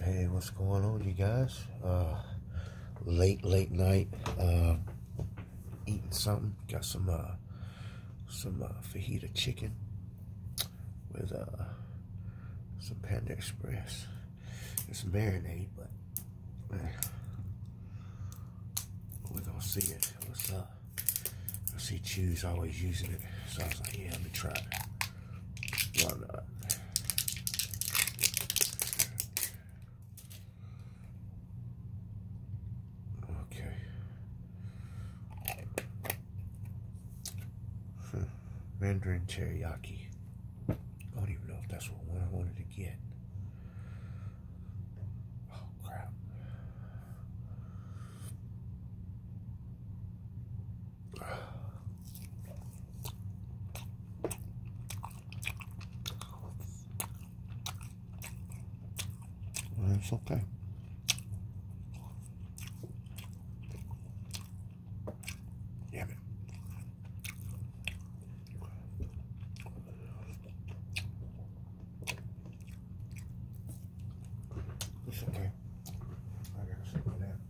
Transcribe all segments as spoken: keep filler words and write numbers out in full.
Hey, what's going on, you guys? Uh, late, late night, uh, eating something. Got some, uh, some, uh, fajita chicken with, uh, some Panda Express. It's marinade, but, man, we're gonna see it. What's up? I see Chew's always using it, so I was like, yeah, let me try it. Why not? Mandarin teriyaki. I don't even know if that's what one I wanted to get. Oh crap. Well, it's okay. Damn it. It's okay. I gotta sit with that.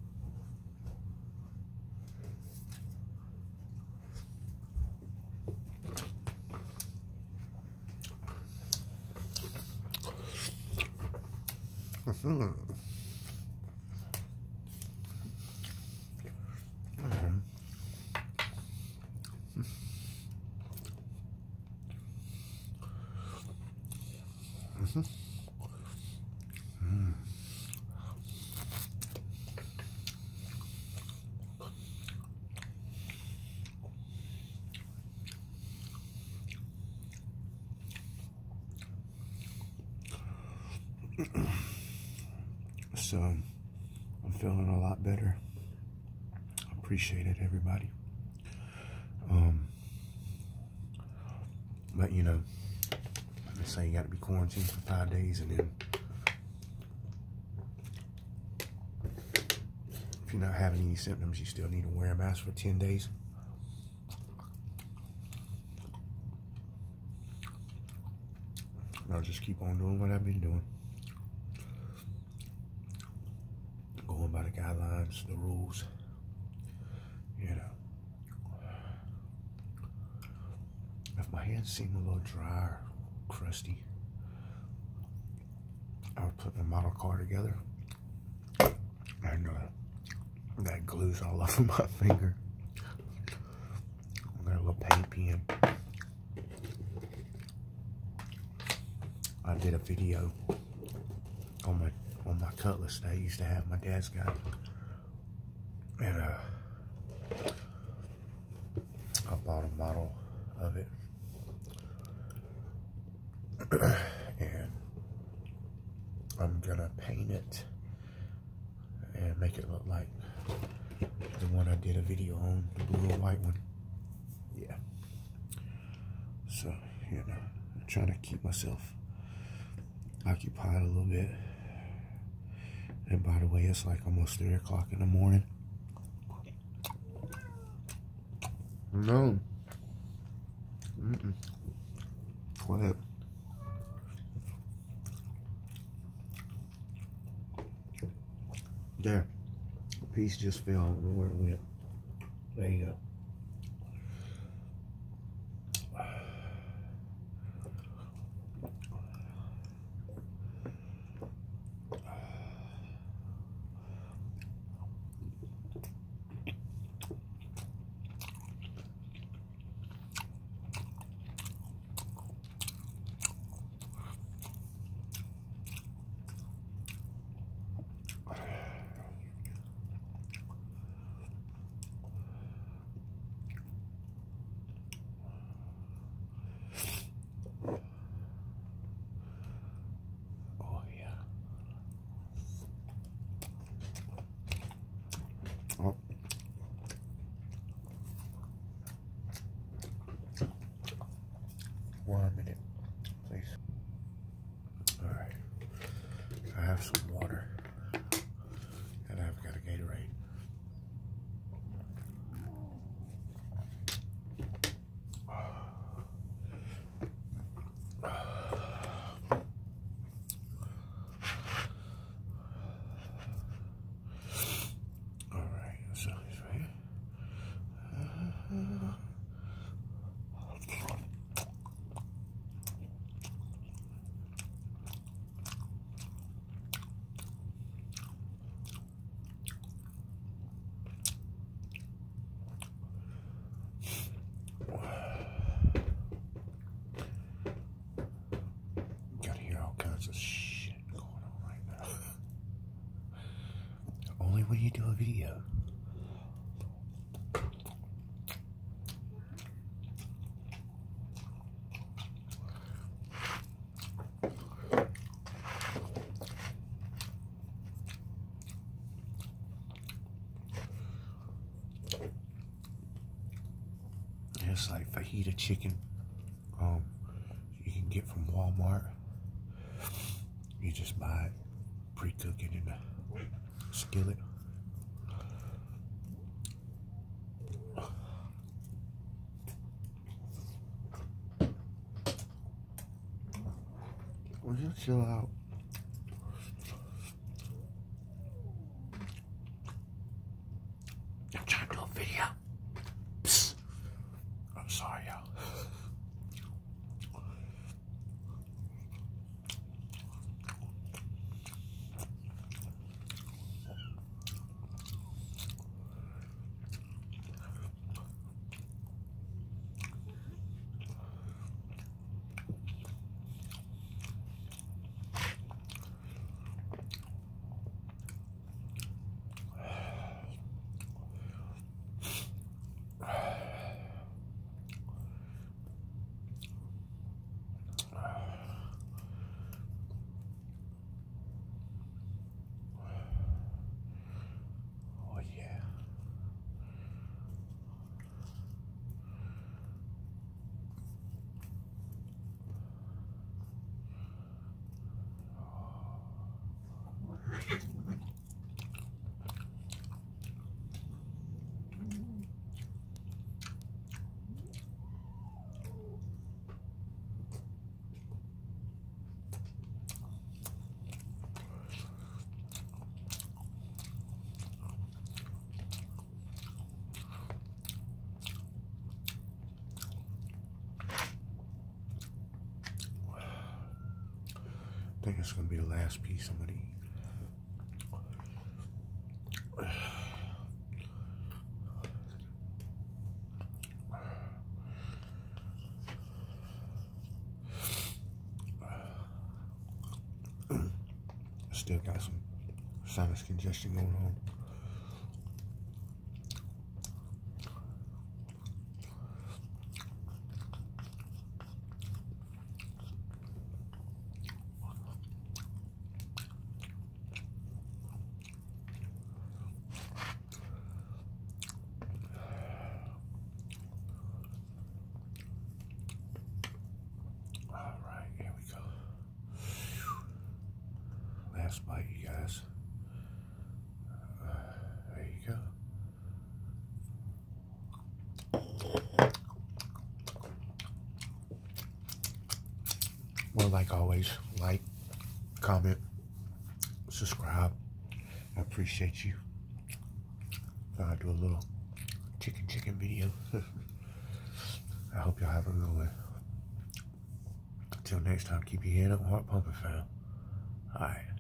Mm-hmm. Mm-hmm. Mm-hmm. Mm. So, I'm feeling a lot better. Appreciate it, everybody. Um, but you know, they say you got to be quarantined for five days, and then if you're not having any symptoms, you still need to wear a mask for ten days. I'll just keep on doing what I've been doing. Going by the guidelines, the rules, you know. If my hands seem a little dry or crusty, I was putting a model car together, and uh, that glue's all over my finger. I got a little paint pen. I did a video on my on my cutlass that I used to have. My dad's got, and uh, I bought a model of it, and I'm gonna paint it and make it look like the one I did a video on, the blue and white one. Yeah. So, you know, I'm trying to keep myself occupied a little bit. And by the way, it's like almost three o'clock in the morning. No. Mm-mm. Go ahead. There. A piece just fell. I don't know where it went. There you go. Oh. One minute, please. All right. I have some water, and I've got a Gatorade. when you do a video. It's like fajita chicken. Um, you can get from Walmart. You just buy it, pre-cook it in a skillet. Well, just chill out. I'm trying to do a video. Psst. I'm sorry, y'all. I think it's gonna be the last piece I'm gonna eat. Still got some sinus congestion going on. Last bite, you guys. Uh, there you go. Well, like always, like, comment, subscribe. I appreciate you. I'll do a little chicken chicken video. I hope y'all have a good one. Until next time, keep your head up, heart pumping, fam. All right.